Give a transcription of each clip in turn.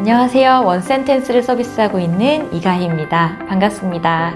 안녕하세요. 원센텐스를 서비스하고 있는 이가희입니다. 반갑습니다.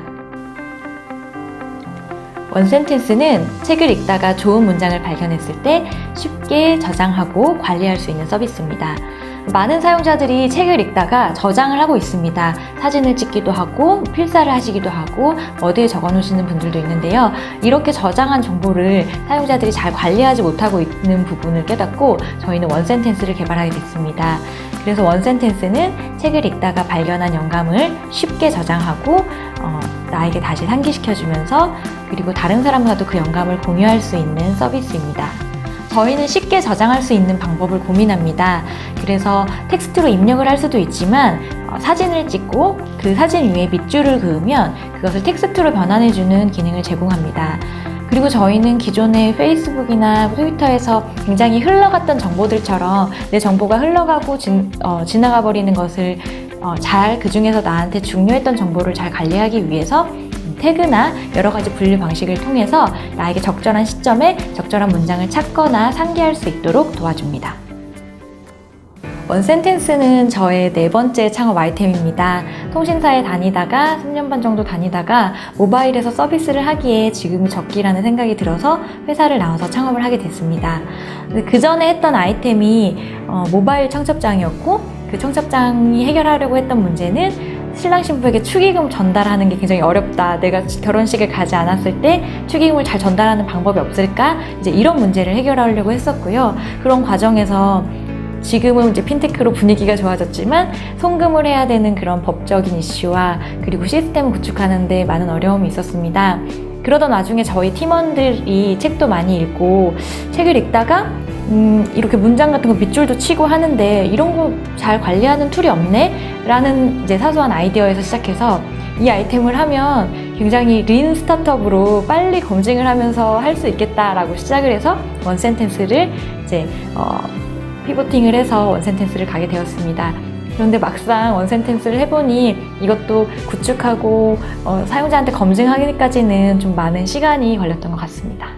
원센텐스는 책을 읽다가 좋은 문장을 발견했을 때 쉽게 저장하고 관리할 수 있는 서비스입니다. 많은 사용자들이 책을 읽다가 저장을 하고 있습니다. 사진을 찍기도 하고 필사를 하시기도 하고 어디에 적어 놓으시는 분들도 있는데요. 이렇게 저장한 정보를 사용자들이 잘 관리하지 못하고 있는 부분을 깨닫고 저희는 원센텐스를 개발하게 됐습니다. 그래서 원센텐스는 책을 읽다가 발견한 영감을 쉽게 저장하고 나에게 다시 상기시켜주면서 그리고 다른 사람과도 그 영감을 공유할 수 있는 서비스입니다. 저희는 쉽게 저장할 수 있는 방법을 고민합니다. 그래서 텍스트로 입력을 할 수도 있지만 사진을 찍고 그 사진 위에 밑줄을 그으면 그것을 텍스트로 변환해주는 기능을 제공합니다. 그리고 저희는 기존의 페이스북이나 트위터에서 굉장히 흘러갔던 정보들처럼 내 정보가 흘러가고 지나가 버리는 것을 그 중에서 나한테 중요했던 정보를 잘 관리하기 위해서 태그나 여러 가지 분류 방식을 통해서 나에게 적절한 시점에 적절한 문장을 찾거나 상기할 수 있도록 도와줍니다. 원센텐스는 저의 4번째 창업 아이템입니다. 통신사에 다니다가 3년 반 정도 다니다가 모바일에서 서비스를 하기에 지금이 적기라는 생각이 들어서 회사를 나와서 창업을 하게 됐습니다. 그 전에 했던 아이템이 모바일 청첩장이었고 그 청첩장이 해결하려고 했던 문제는 신랑 신부에게 축의금 전달하는 게 굉장히 어렵다. 내가 결혼식을 가지 않았을 때 축의금을 잘 전달하는 방법이 없을까? 이제 이런 문제를 해결하려고 했었고요. 그런 과정에서 지금은 이제 핀테크로 분위기가 좋아졌지만 송금을 해야 되는 그런 법적인 이슈와 그리고 시스템을 구축하는 데 많은 어려움이 있었습니다. 그러던 와중에 저희 팀원들이 책도 많이 읽고 책을 읽다가 이렇게 문장 같은 거 밑줄도 치고 하는데 이런 거 잘 관리하는 툴이 없네? 라는 이제 사소한 아이디어에서 시작해서 이 아이템을 하면 굉장히 린 스타트업으로 빨리 검증을 하면서 할 수 있겠다라고 시작을 해서 원센텐스를 이제 피보팅을 해서 원센텐스를 가게 되었습니다. 그런데 막상 원센텐스를 해보니 이것도 구축하고 사용자한테 검증하기까지는 좀 많은 시간이 걸렸던 것 같습니다.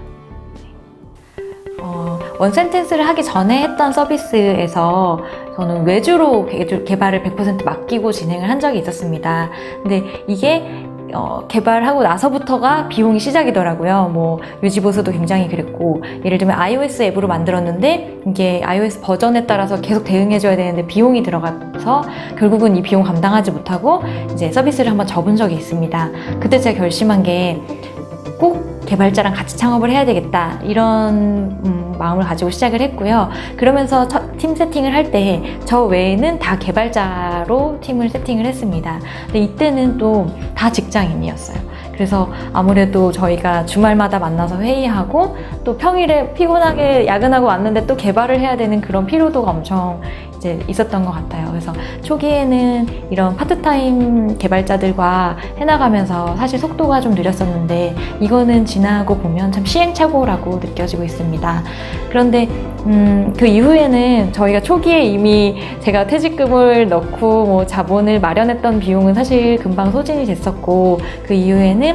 원센텐스를 하기 전에 했던 서비스에서 저는 외주로 개발을 100% 맡기고 진행을 한 적이 있었습니다. 근데 이게 개발하고 나서부터가 비용이 시작이더라고요. 뭐 유지보수도 굉장히 그랬고, 예를 들면 iOS 앱으로 만들었는데 이게 iOS 버전에 따라서 계속 대응해줘야 되는데 비용이 들어가서 결국은 이 비용 감당하지 못하고 이제 서비스를 한번 접은 적이 있습니다. 그때 제가 결심한 게 꼭 개발자랑 같이 창업을 해야 되겠다, 이런 마음을 가지고 시작을 했고요. 그러면서 팀 세팅을 할 때 저 외에는 다 개발자로 팀을 세팅을 했습니다. 근데 이때는 또 다 직장인이었어요. 그래서 아무래도 저희가 주말마다 만나서 회의하고 또 평일에 피곤하게 야근하고 왔는데 또 개발을 해야 되는 그런 피로도가 엄청 이제 있었던 것 같아요. 그래서 초기에는 이런 파트타임 개발자들과 해나가면서 사실 속도가 좀 느렸었는데 이거는 지나고 보면 참 시행착오라고 느껴지고 있습니다. 그런데 그 이후에는 저희가 초기에 이미 제가 퇴직금을 넣고 뭐 자본을 마련했던 비용은 사실 금방 소진이 됐었고, 그 이후에는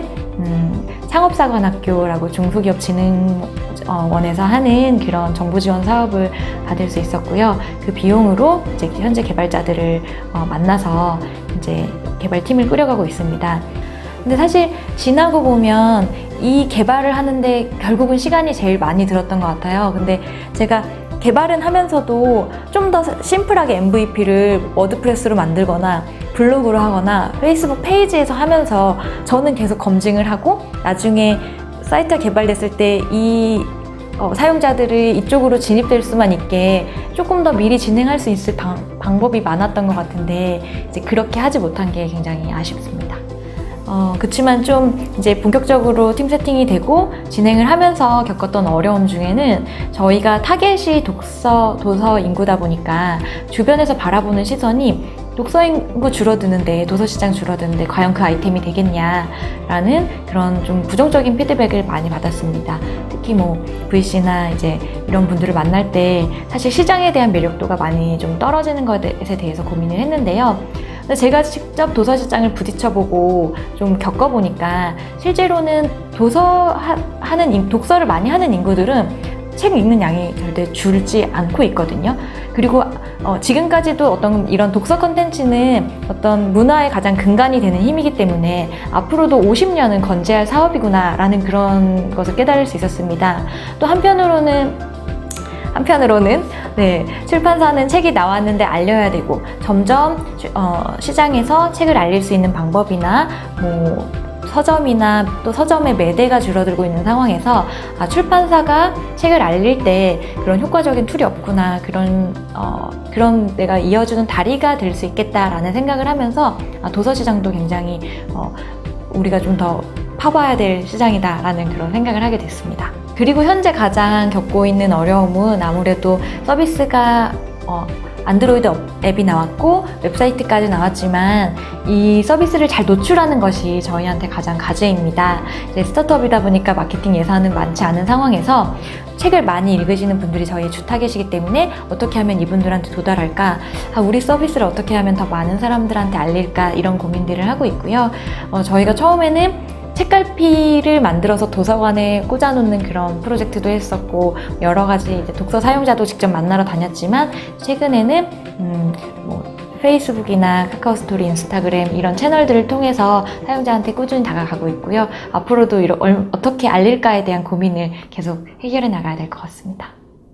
창업사관학교라고 중소기업진흥원에서 하는 그런 정부 지원 사업을 받을 수 있었고요. 그 비용으로 이제 현재 개발자들을 만나서 이제 개발팀을 꾸려가고 있습니다. 근데 사실 지나고 보면 이 개발을 하는데 결국은 시간이 제일 많이 들었던 것 같아요. 근데 제가 개발은 하면서도 좀 더 심플하게 MVP를 워드프레스로 만들거나 블로그로 하거나 페이스북 페이지에서 하면서 저는 계속 검증을 하고 나중에 사이트가 개발됐을 때 이 사용자들이 이쪽으로 진입될 수만 있게 조금 더 미리 진행할 수 있을 방법이 많았던 것 같은데 이제 그렇게 하지 못한 게 굉장히 아쉽습니다. 그치만 좀 이제 본격적으로 팀 세팅이 되고 진행을 하면서 겪었던 어려움 중에는 저희가 타겟이 도서 인구다 보니까 주변에서 바라보는 시선이 독서 인구 줄어드는데, 도서 시장 줄어드는데 과연 그 아이템이 되겠냐라는 그런 좀 부정적인 피드백을 많이 받았습니다. 특히 뭐 VC나 이제 이런 분들을 만날 때 사실 시장에 대한 매력도가 많이 좀 떨어지는 것에 대해서 고민을 했는데요. 근데 제가 직접 도서 시장을 부딪혀보고 좀 겪어보니까 실제로는 독서를 많이 하는 인구들은 책 읽는 양이 절대 줄지 않고 있거든요. 그리고 지금까지도 어떤 이런 독서 컨텐츠는 어떤 문화의 가장 근간이 되는 힘이기 때문에 앞으로도 50년은 건재할 사업이구나라는 그런 것을 깨달을 수 있었습니다. 또 한편으로는 네, 출판사는 책이 나왔는데 알려야 되고 점점 시장에서 책을 알릴 수 있는 방법이나 뭐 서점이나 또 서점의 매대가 줄어들고 있는 상황에서 출판사가 책을 알릴 때 그런 효과적인 툴이 없구나, 그런 내가 이어주는 다리가 될 수 있겠다라는 생각을 하면서 도서 시장도 굉장히 우리가 좀 더 파봐야 될 시장이다라는 그런 생각을 하게 됐습니다. 그리고 현재 가장 겪고 있는 어려움은 아무래도 서비스가 안드로이드 앱이 나왔고 웹사이트까지 나왔지만 이 서비스를 잘 노출하는 것이 저희한테 가장 과제입니다. 이제 스타트업이다 보니까 마케팅 예산은 많지 않은 상황에서 책을 많이 읽으시는 분들이 저희 주 타겟이기 때문에 어떻게 하면 이분들한테 도달할까, 우리 서비스를 어떻게 하면 더 많은 사람들한테 알릴까, 이런 고민들을 하고 있고요. 저희가 처음에는 책갈피를 만들어서 도서관에 꽂아놓는 그런 프로젝트도 했었고 여러 가지 이제 독서 사용자도 직접 만나러 다녔지만 최근에는 페이스북이나 카카오스토리, 인스타그램 이런 채널들을 통해서 사용자한테 꾸준히 다가가고 있고요. 앞으로도 어떻게 알릴까에 대한 고민을 계속 해결해 나가야 될 것 같습니다.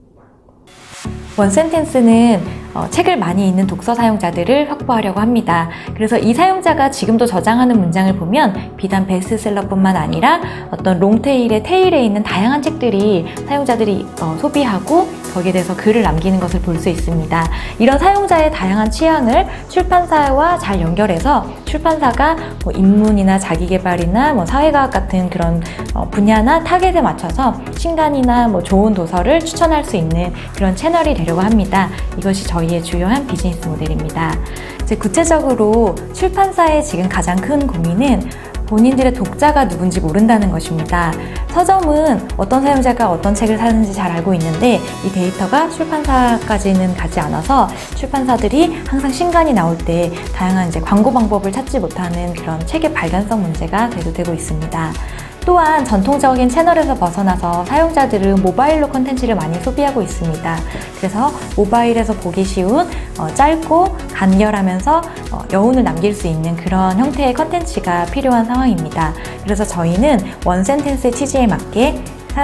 원센텐스는 책을 많이 읽는 독서 사용자들을 확보하려고 합니다. 그래서 이 사용자가 지금도 저장하는 문장을 보면 비단 베스트셀러뿐만 아니라 어떤 롱테일의 테일에 있는 다양한 책들이 사용자들이 소비하고 거기에 대해서 글을 남기는 것을 볼 수 있습니다. 이런 사용자의 다양한 취향을 출판사와 잘 연결해서 출판사가 인문이나 자기계발이나 사회과학 같은 그런 분야나 타겟에 맞춰서 신간이나 좋은 도서를 추천할 수 있는 그런 채널이 되려고 합니다. 이것이 저희의 주요한 비즈니스 모델입니다. 이제 구체적으로 출판사의 지금 가장 큰 고민은 본인들의 독자가 누군지 모른다는 것입니다. 서점은 어떤 사용자가 어떤 책을 사는지 잘 알고 있는데 이 데이터가 출판사까지는 가지 않아서 출판사들이 항상 신간이 나올 때 다양한 이제 광고 방법을 찾지 못하는 그런 책의 발견성 문제가 대두되고 있습니다. 또한 전통적인 채널에서 벗어나서 사용자들은 모바일로 콘텐츠를 많이 소비하고 있습니다. 그래서 모바일에서 보기 쉬운 짧고 간결하면서 여운을 남길 수 있는 그런 형태의 콘텐츠가 필요한 상황입니다. 그래서 저희는 원센텐스의 취지에 맞게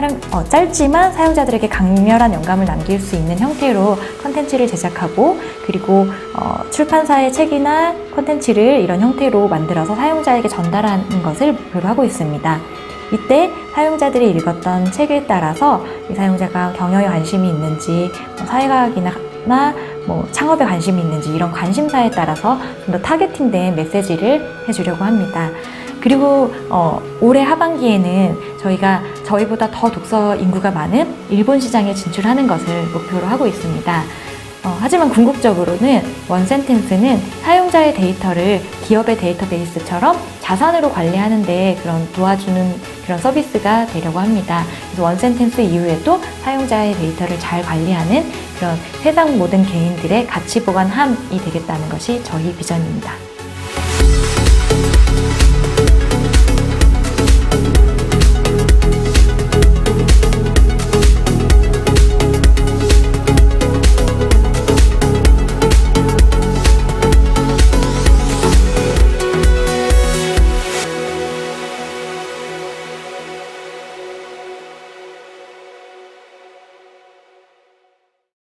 짧지만 사용자들에게 강렬한 영감을 남길 수 있는 형태로 콘텐츠를 제작하고 그리고 출판사의 책이나 콘텐츠를 이런 형태로 만들어서 사용자에게 전달하는 것을 목표로 하고 있습니다. 이때 사용자들이 읽었던 책에 따라서 이 사용자가 경영에 관심이 있는지 사회과학이나 창업에 관심이 있는지 이런 관심사에 따라서 좀 더 타겟팅된 메시지를 해주려고 합니다. 그리고 올해 하반기에는 저희보다 더 독서 인구가 많은 일본 시장에 진출하는 것을 목표로 하고 있습니다. 하지만 궁극적으로는 원센텐스는 사용자의 데이터를 기업의 데이터베이스처럼 자산으로 관리하는데 도와주는 그런 서비스가 되려고 합니다. 그래서 원센텐스 이후에도 사용자의 데이터를 잘 관리하는 그런 세상 모든 개인들의 가치 보관함이 되겠다는 것이 저희 비전입니다.